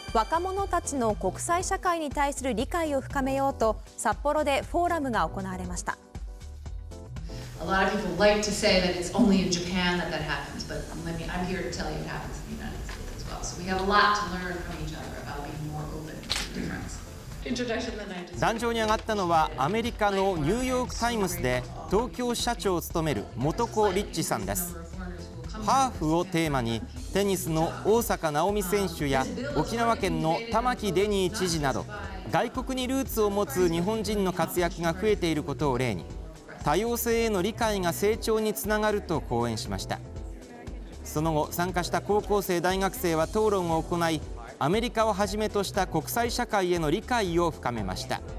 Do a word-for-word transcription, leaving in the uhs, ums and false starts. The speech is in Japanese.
若者たちの国際社会に対する理解を深めようと、札幌でフォーラムが行われました。 A lot of people like to say that it's only in Japan that that happens, but let me, I'm here to tell you it happens in the United States as well. So we have a lot to learn from each other about being more open to difference. 壇上に上がったのはアメリカのニューヨーク・タイムズで東京支社長を務める本子リッチさんです。ハーフをテーマにテニスの大坂なおみ選手や沖縄県の玉城デニー知事など外国にルーツを持つ日本人の活躍が増えていることを例に多様性への理解が成長につながると講演しました。その後参加した高校生大学生は討論を行いアメリカをはじめとした国際社会への理解を深めました。